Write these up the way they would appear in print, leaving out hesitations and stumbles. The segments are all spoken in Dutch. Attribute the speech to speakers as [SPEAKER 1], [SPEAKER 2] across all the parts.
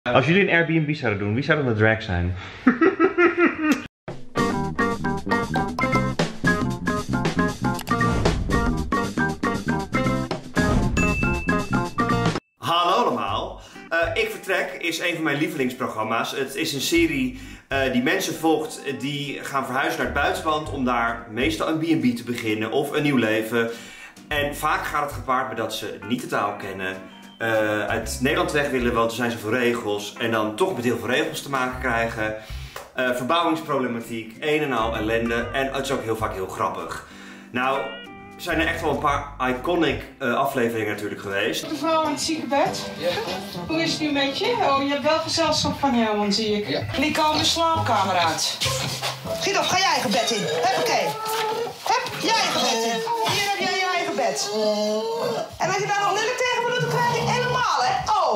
[SPEAKER 1] Als jullie een Airbnb zouden doen, wie zou dan de drag zijn?
[SPEAKER 2] Hallo allemaal. Ik Vertrek is een van mijn lievelingsprogramma's. Het is een serie die mensen volgt die gaan verhuizen naar het buitenland om daar meestal een B&B te beginnen of een nieuw leven. En vaak gaat het gepaard met dat ze niet de taal kennen, uit Nederland weg willen, want er zijn zoveel regels en dan toch met heel veel regels te maken krijgen. Verbouwingsproblematiek, een en al ellende en het is ook heel vaak heel grappig. Nou, zijn er echt wel een paar iconic afleveringen natuurlijk geweest.
[SPEAKER 3] De vrouw in het ziekenbed. Ja. Hoe is het nu met je? Oh, je hebt wel gezelschap van Herman, zie ik. Ja. Die komen de slaapkamer uit.
[SPEAKER 4] Gidof, ga je eigen bed in. Huppakee. Hup, je eigen bed in. Hier heb jij je eigen bed. En als je daar nog lelijk tegen me doet, dan krijg je helemaal, hè? Oh.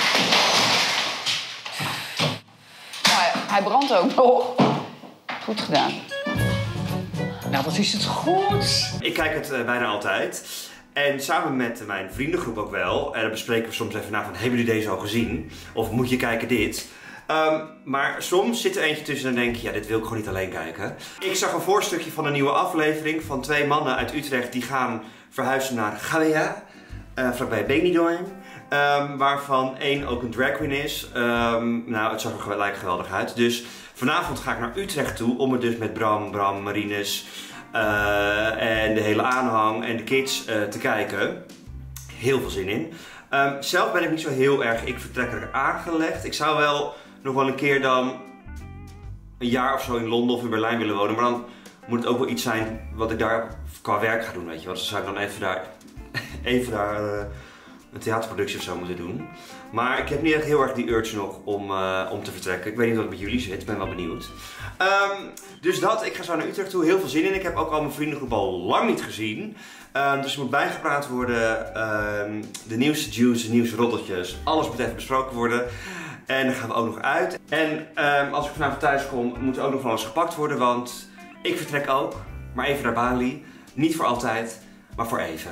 [SPEAKER 5] Nou, hij brandt ook nog. Goed gedaan.
[SPEAKER 3] Nou, wat is het goed.
[SPEAKER 2] Ik kijk het bijna altijd. En samen met mijn vriendengroep ook wel. En dan bespreken we soms even na van, hebben jullie deze al gezien? Of moet je kijken dit? Maar soms zit er eentje tussen en denk je, ja, dit wil ik gewoon niet alleen kijken. Ik zag een voorstukje van een nieuwe aflevering van 2 mannen uit Utrecht die gaan verhuizen naar Gavea, vlakbij Benidorm. Waarvan 1 ook een drag queen is. Nou, het zag er gelijk geweldig uit. Dus vanavond ga ik naar Utrecht toe om het dus met Bram, Marines en de hele aanhang en de kids te kijken. Heel veel zin in. Zelf ben ik niet zo heel erg ik-vertrekker aangelegd. Ik zou wel nog wel een keer dan een jaar of zo in Londen of in Berlijn willen wonen. Maar dan moet het ook wel iets zijn wat ik daar qua werk ga doen, weet je. Want dan zou ik dan even daar een theaterproductie of zo moeten doen. Maar ik heb niet echt heel erg die urge nog om te vertrekken. Ik weet niet wat het met jullie zit, ik ben wel benieuwd. Dus ik ga zo naar Utrecht toe, heel veel zin in. Ik heb ook al mijn vriendengroep al lang niet gezien. Dus er moet bijgepraat worden. De nieuwste juice, de nieuwste roddeltjes, alles moet even besproken worden. En dan gaan we ook nog uit. En als ik vanavond thuis kom, moet er ook nog van alles gepakt worden. Want ik vertrek ook, maar even naar Bali. Niet voor altijd, maar voor even.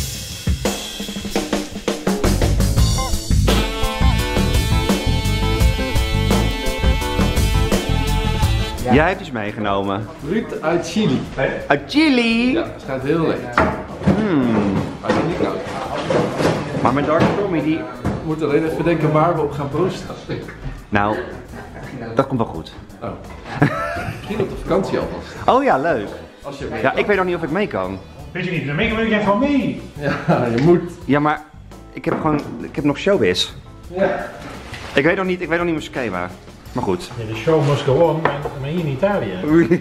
[SPEAKER 1] Ja. Jij hebt iets meegenomen.
[SPEAKER 6] Fruit uit Chili.
[SPEAKER 1] Uit Chili?
[SPEAKER 6] Ja, het gaat heel lekker. Maar het is niet koud.
[SPEAKER 1] Maar mijn dark Tommy die...
[SPEAKER 6] We moeten alleen even denken waar we op gaan proosten.
[SPEAKER 1] Nou, dat komt wel goed.
[SPEAKER 6] Oh. Misschien op de vakantie alvast.
[SPEAKER 1] Oh ja, leuk.
[SPEAKER 6] Als je
[SPEAKER 1] Ja, ik weet nog niet of ik mee kan.
[SPEAKER 7] Weet je niet, dan wil ik gewoon mee.
[SPEAKER 6] Ja, je moet.
[SPEAKER 1] Ja, maar ik heb nog showbiz.
[SPEAKER 6] Ja.
[SPEAKER 1] Ik weet nog niet mijn schema. Maar goed.
[SPEAKER 7] Ja, de show must go on, maar hier in Italië.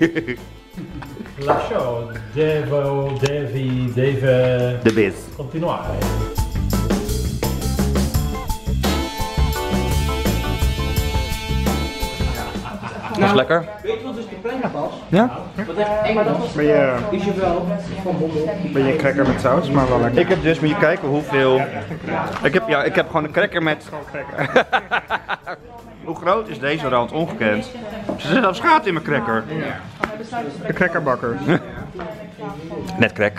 [SPEAKER 7] La show deve
[SPEAKER 1] De biz.
[SPEAKER 7] continuare.
[SPEAKER 1] Dat is lekker.
[SPEAKER 8] Weet je wat dus de planning was?
[SPEAKER 1] Ja?
[SPEAKER 8] Wat echt Engels is je wel van Bommel.
[SPEAKER 1] Ben je cracker met saus, maar wel lekker. Ik heb dus, moet je kijken hoeveel... Ik heb gewoon een cracker met... Hoe groot is deze rand? Ongekend. Ze zitten zelfs gaten in mijn cracker. De crackerbakker. Net crack.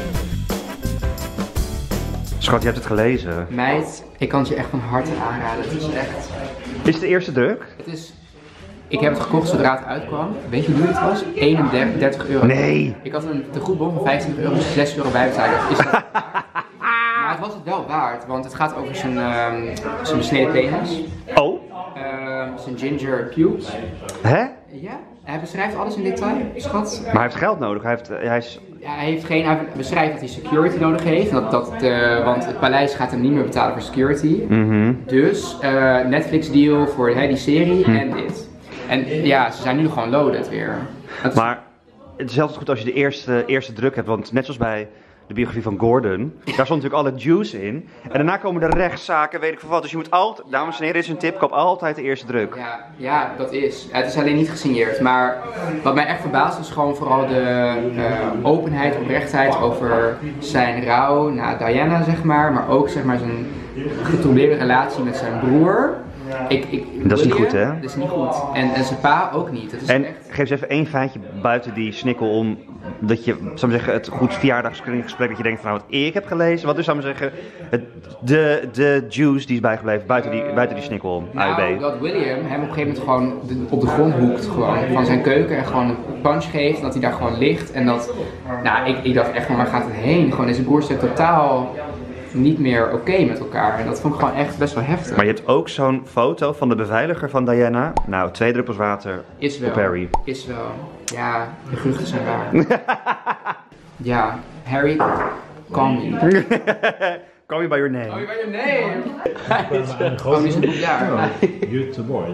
[SPEAKER 1] Schat, je hebt het gelezen.
[SPEAKER 8] Meid, ik kan het je echt van harte aanraden. Het is echt...
[SPEAKER 1] Is het de eerste druk?
[SPEAKER 8] Het is... Ik heb het gekocht zodra het uitkwam. Weet je hoe duur het was? 31 euro.
[SPEAKER 1] Nee!
[SPEAKER 8] Ik had een tegoedbon van 25 euro, dus 6 euro bijbetalen. Is dat... Maar het was het wel waard, want het gaat over zijn besneden penis.
[SPEAKER 1] Oh?
[SPEAKER 8] Zijn ginger cubes.
[SPEAKER 1] Hè?
[SPEAKER 8] Ja, hij beschrijft alles in detail, schat.
[SPEAKER 1] Maar hij heeft geld nodig. Hij
[SPEAKER 8] beschrijft dat hij security nodig heeft, want het paleis gaat hem niet meer betalen voor security. Dus Netflix deal voor die serie en dit. En ja, ze zijn nu gewoon loaded weer.
[SPEAKER 1] Maar het is altijd goed als je de eerste druk hebt, want net zoals bij de biografie van Gordon, daar stond natuurlijk alle juice in. En daarna komen de rechtszaken, weet ik veel wat. Dus je moet altijd, dames en heren, dit is een tip, koop altijd de eerste druk.
[SPEAKER 8] Ja, dat is. Het is alleen niet gesigneerd. Maar wat mij echt verbaast is gewoon vooral de openheid, oprechtheid over zijn rouw naar Diana, zeg maar. Maar ook zeg maar zijn getroubleerde relatie met zijn broer.
[SPEAKER 1] Dat is niet goed, hè?
[SPEAKER 8] Dat is niet goed. En zijn pa ook niet. Dat is
[SPEAKER 1] en
[SPEAKER 8] echt...
[SPEAKER 1] geef eens even één feitje buiten die snikkel om dat je, zou ik zeggen, het goed verjaardagsgesprek dat je denkt van nou, wat ik heb gelezen. Wat is, zou ik zeggen, de juice die is bijgebleven buiten die snikkel, AUB?
[SPEAKER 8] Nou, dat William hem op een gegeven moment gewoon op de grond hoekt gewoon van zijn keuken en gewoon een punch geeft. En dat hij daar gewoon ligt en dat, nou ik dacht echt van waar gaat het heen? Gewoon deze broers zijn totaal niet meer oké met elkaar en dat vond ik gewoon echt best wel heftig.
[SPEAKER 1] Maar je hebt ook zo'n foto van de beveiliger van Diana. Nou, 2 druppels water op Harry.
[SPEAKER 8] Is wel. Ja, de geruchten zijn waar. Ja, Harry, call me.
[SPEAKER 1] Call me by your name.
[SPEAKER 8] Call me by your name.
[SPEAKER 7] Een
[SPEAKER 8] Call me is een boekjaar.
[SPEAKER 7] Youth boy.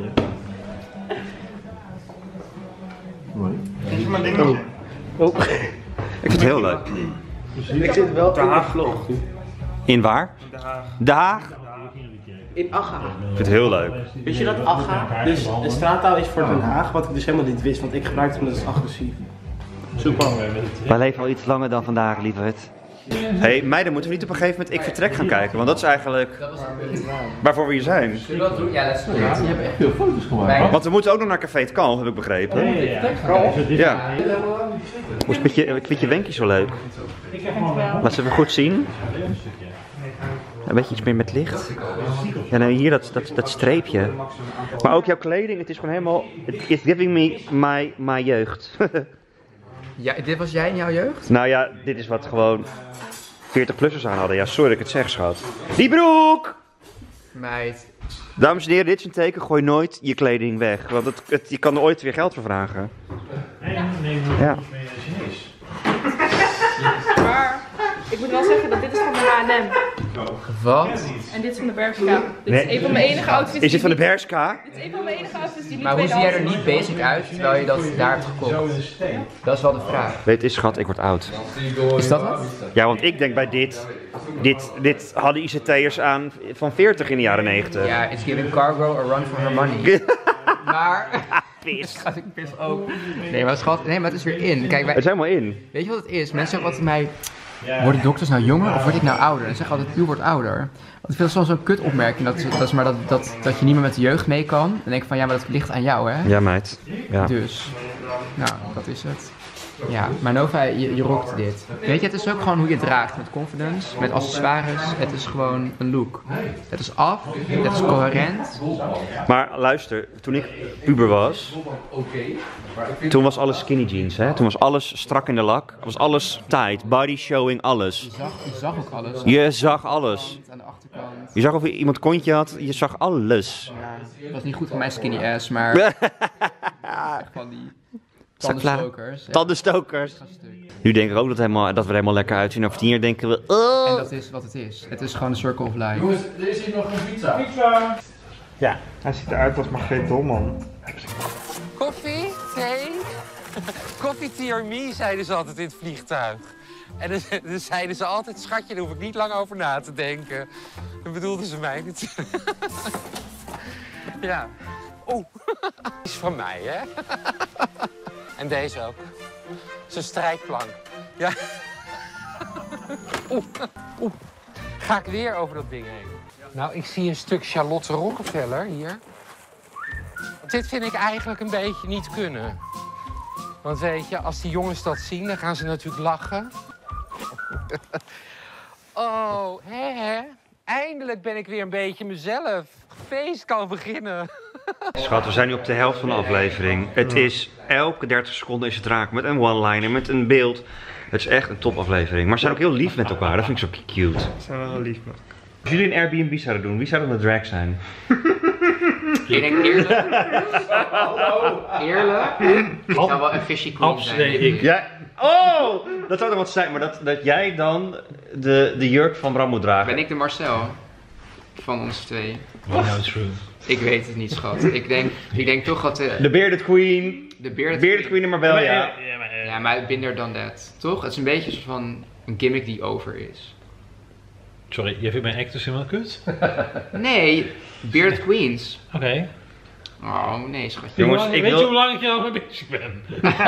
[SPEAKER 1] Oh. Ik vind het heel leuk.
[SPEAKER 9] Ik zit wel in de vlog.
[SPEAKER 1] In waar? De Haag.
[SPEAKER 9] In Agga.
[SPEAKER 1] Ik vind het heel leuk.
[SPEAKER 9] Weet je dat Agga dus een straattaal is voor Den Haag, wat ik dus helemaal niet wist, want ik gebruikte hem als agressief. Super.
[SPEAKER 1] Wij leven al iets langer dan vandaag, lieverd. Hey, meiden, moeten we niet op een gegeven moment Ik Vertrek gaan kijken? Want dat is eigenlijk waarvoor we hier zijn.
[SPEAKER 8] Zullen we dat doen? Ja, dat is goed.
[SPEAKER 7] Je hebt echt veel foto's gemaakt.
[SPEAKER 1] Want we moeten ook nog naar Café Het Kalf, heb ik begrepen. Ja. Hoe is het met je wenkje zo leuk? Laat ze even goed zien. Een beetje iets meer met licht. Ja, nee, hier dat streepje. Maar ook jouw kleding, het is gewoon helemaal... It's giving me my jeugd.
[SPEAKER 8] Ja, dit was jij in jouw jeugd?
[SPEAKER 1] Nou ja, dit is wat gewoon 40-plussers aan hadden. Ja, sorry dat ik het zeg, schat. Die broek!
[SPEAKER 8] Meid.
[SPEAKER 1] Dames en heren, dit is een teken. Gooi nooit je kleding weg. Want je kan er ooit weer geld voor vragen. Ja.
[SPEAKER 10] Maar ik moet wel zeggen dat dit is van de H&M.
[SPEAKER 8] Wat?
[SPEAKER 10] En dit is van de Bershka. Dit is een van mijn enige outfits.
[SPEAKER 1] Is dit van de Bershka?
[SPEAKER 10] Dit is een van mijn enige outfits die niet
[SPEAKER 8] Maar hoe zie jij er
[SPEAKER 10] tweedehands
[SPEAKER 8] niet basic uit terwijl je dat daar hebt gekocht? Dat is wel de vraag.
[SPEAKER 1] Weet je, schat, ik word oud.
[SPEAKER 8] Is dat het?
[SPEAKER 1] Ja, want ik denk bij dit hadden ICT'ers aan van 40 in de jaren 90.
[SPEAKER 8] Ja, it's giving Cargo a run for her money. Maar...
[SPEAKER 1] Pis.
[SPEAKER 8] Ik pis ook. Nee, maar schat, nee, maar het is weer in. Kijk,
[SPEAKER 1] Het is helemaal in.
[SPEAKER 8] weet je wat het is? Mensen zeggen altijd mij, worden dokters nou jonger of word ik nou ouder? En ze zeggen altijd, u wordt ouder. Want ik vind het soms zo'n kut opmerking, dat is maar dat je niet meer met de jeugd mee kan. Dan denk ik van, ja, maar dat ligt aan jou, hè?
[SPEAKER 1] Ja, meid. Ja.
[SPEAKER 8] Dus, nou, dat is het. Ja, maar Nova, je rockt dit. Weet je, het is ook gewoon hoe je het draagt. Met confidence, met accessoires. Het is gewoon een look. Het is af, het is coherent.
[SPEAKER 1] Maar luister, toen ik puber was, toen was alles skinny jeans, hè? Toen was alles strak in de lak. Was alles tight, body showing, alles.
[SPEAKER 8] Je zag ook alles.
[SPEAKER 1] Je zag alles.
[SPEAKER 8] Aan de achterkant.
[SPEAKER 1] Je zag of iemand kontje had, je zag alles.
[SPEAKER 8] Ja, dat was niet goed voor mijn skinny ass, maar... echt van die... Tandenstokers. Ja.
[SPEAKER 1] Tandenstokers. Nu denk ik ook dat we er helemaal lekker uitzien. Over 10 jaar denken we... Oh.
[SPEAKER 8] En dat is wat het is. Het is gewoon een circle of life.
[SPEAKER 9] Jongens, er is hier nog een pizza. Pizza!
[SPEAKER 11] Ja, hij ziet eruit als Margreet Dolman.
[SPEAKER 12] Koffie? Thee? Koffie, tea or me, zeiden ze altijd in het vliegtuig. En dan zeiden ze altijd, schatje, daar hoef ik niet lang over na te denken. Dan bedoelden ze mij natuurlijk. Ja. Oeh, die is van mij, hè? En deze ook. Het is een strijkplank. Ja. Oeh. Ga ik weer over dat ding heen. Nou, ik zie een stuk Charlotte Rockefeller hier. Dit vind ik eigenlijk een beetje niet kunnen. Want weet je, als die jongens dat zien, dan gaan ze natuurlijk lachen. Oh, hè? Eindelijk ben ik weer een beetje mezelf. Feest kan beginnen.
[SPEAKER 1] Schat, we zijn nu op de helft van de aflevering. Het is elke 30 seconden is het raak met een one-liner, met een beeld. Het is echt een topaflevering. Maar ze zijn ook heel lief met elkaar, dat vind ik zo cute.
[SPEAKER 11] Ze zijn wel heel lief met elkaar.
[SPEAKER 1] Als jullie een Airbnb zouden doen, wie zou dan de drag zijn?
[SPEAKER 8] Ik denk eerlijk. Eerlijk. Ik zou wel een fishy queen zijn.
[SPEAKER 1] Ja. Oh, dat zou dan wat zijn, maar dat jij dan de jurk van Bram moet dragen.
[SPEAKER 8] Ben ik de Marcel van ons twee?
[SPEAKER 7] Well, no, true.
[SPEAKER 8] Ik weet het niet, schat. Ik denk toch dat
[SPEAKER 1] de Bearded Queen.
[SPEAKER 8] De Bearded
[SPEAKER 1] Queen, maar wel, ja.
[SPEAKER 8] Ja, maar binder dan dat. Toch? Het is een beetje een soort van een gimmick die over is.
[SPEAKER 7] Sorry, jij vindt mijn actors helemaal kut?
[SPEAKER 8] Nee, Bearded Queens.
[SPEAKER 7] Oké.
[SPEAKER 8] Oh, nee, schat.
[SPEAKER 1] Jongens,
[SPEAKER 7] weet je hoe lang ik hier al mee bezig ben?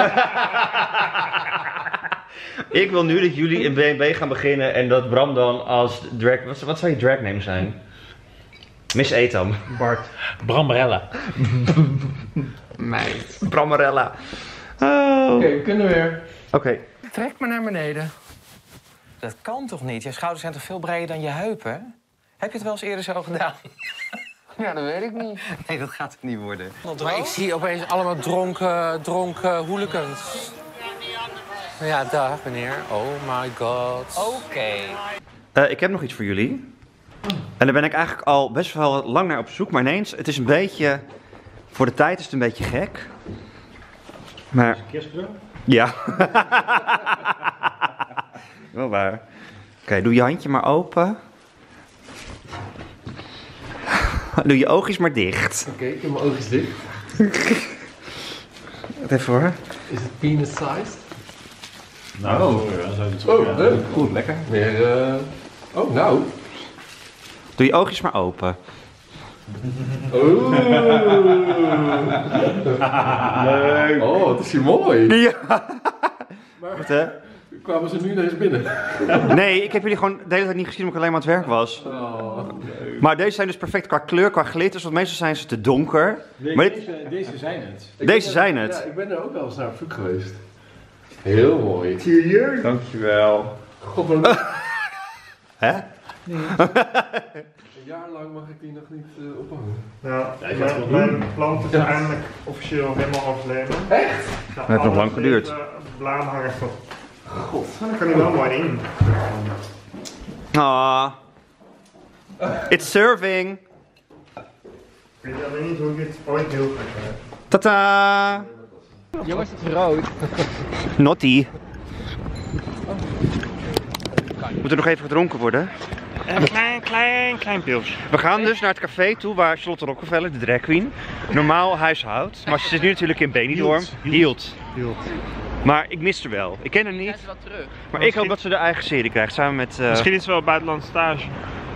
[SPEAKER 1] Ik wil nu dat jullie een B&B gaan beginnen en dat Bram dan als drag... Wat zou je dragname zijn? Miss Etam.
[SPEAKER 11] Bart.
[SPEAKER 7] Brambarella.
[SPEAKER 8] Meid.
[SPEAKER 1] Brambarella. Oh.
[SPEAKER 9] Oké, we kunnen weer.
[SPEAKER 1] Oké.
[SPEAKER 12] trek maar naar beneden.
[SPEAKER 13] Dat kan toch niet? Je schouders zijn toch veel breder dan je heupen? Heb je het wel eens eerder zo gedaan?
[SPEAKER 12] Ja, dat weet ik niet.
[SPEAKER 13] Nee, dat gaat het niet worden.
[SPEAKER 12] Maar ik zie opeens allemaal dronken hooligans. Ja, dag meneer. Oh my god.
[SPEAKER 13] Oké.
[SPEAKER 1] Ik heb nog iets voor jullie. En daar ben ik eigenlijk al best wel lang naar op zoek. Maar ineens, het is een beetje... Voor de tijd is het een beetje gek. Maar...
[SPEAKER 7] Kerstkleur?
[SPEAKER 1] Ja. Wel waar. Oké, doe je handje maar open. Doe je oogjes maar dicht.
[SPEAKER 6] Oké, ik heb mijn oogjes dicht.
[SPEAKER 1] Wat even hoor.
[SPEAKER 6] Is het penis-sized?
[SPEAKER 7] Nou, dan zou het zo
[SPEAKER 6] goed, lekker. Weer, oh, nou.
[SPEAKER 1] Doe je oogjes maar open.
[SPEAKER 6] Oeh. Leuk. Oh, wat is hier mooi.
[SPEAKER 1] Ja.
[SPEAKER 6] Maar,
[SPEAKER 1] wat hè?
[SPEAKER 6] Kwamen ze nu ineens binnen?
[SPEAKER 1] Nee, ik heb jullie gewoon de hele tijd niet gezien omdat ik alleen maar aan het werk was.
[SPEAKER 6] Oh,
[SPEAKER 1] maar deze zijn dus perfect qua kleur, qua glitters, want meestal zijn ze te donker.
[SPEAKER 6] Nee,
[SPEAKER 1] maar
[SPEAKER 6] deze zijn het.
[SPEAKER 1] Deze zijn het?
[SPEAKER 6] Ja, ik ben er ook wel eens naar op zoek geweest. Heel mooi.
[SPEAKER 11] Serieus? Dankjewel.
[SPEAKER 6] God, wat
[SPEAKER 1] Hè?
[SPEAKER 6] Nee. Een jaar lang mag ik die nog niet ophangen.
[SPEAKER 11] Ja,
[SPEAKER 6] Ja, ik ga het wel
[SPEAKER 11] mijn
[SPEAKER 6] doen.
[SPEAKER 11] plant is
[SPEAKER 6] Ja.
[SPEAKER 11] eindelijk officieel helemaal afnemen.
[SPEAKER 6] Echt?
[SPEAKER 1] Dat heeft nog lang geduurd.
[SPEAKER 11] Blaamhangers van. God, dan kan hij wel mooi in.
[SPEAKER 1] Ah. It's serving.
[SPEAKER 11] Ik weet alleen niet hoe ik dit ooit heel goed heb.
[SPEAKER 1] Tata.
[SPEAKER 8] Jongens, het is rood.
[SPEAKER 1] Naughty. Moet er nog even gedronken worden?
[SPEAKER 11] Een klein pilsje.
[SPEAKER 1] We gaan dus naar het café toe waar Charlotte Rockefeller, de drag queen, normaal huishoudt. Maar ze zit nu natuurlijk in Benidorm. Hield. Maar ik mis haar wel. Ik ken haar niet.
[SPEAKER 8] Wel terug.
[SPEAKER 1] Maar ik hoop dat ze de eigen serie krijgt samen met...
[SPEAKER 11] Misschien is ze wel buitenlandse stage.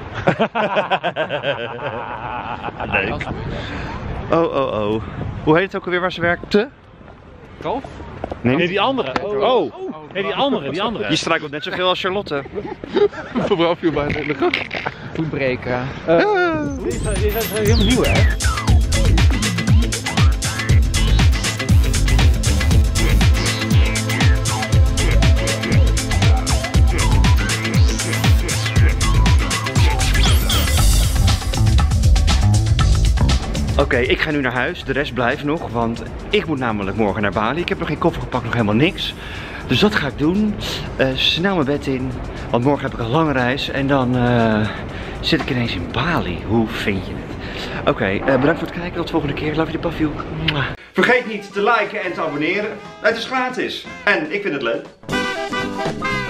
[SPEAKER 1] Leuk. Oh. Hoe heet het ook alweer waar ze werkte?
[SPEAKER 8] Golf?
[SPEAKER 1] Nee,
[SPEAKER 7] die andere. Oh. Nee, die andere.
[SPEAKER 1] Je struikelt net zo veel als Charlotte.
[SPEAKER 6] Verbrand je bijna in de gang.
[SPEAKER 8] Voetbreken.
[SPEAKER 7] Deze is helemaal nieuw, hè?
[SPEAKER 1] Oké, ik ga nu naar huis. De rest blijft nog, want ik moet namelijk morgen naar Bali. Ik heb nog geen koffer gepakt, nog helemaal niks. Dus dat ga ik doen. Snel mijn bed in, want morgen heb ik een lange reis. En dan zit ik ineens in Bali. Hoe vind je het? Oké, bedankt voor het kijken. Tot de volgende keer. Love you, the puffy. Vergeet niet te liken en te abonneren. Het is gratis. En ik vind het leuk.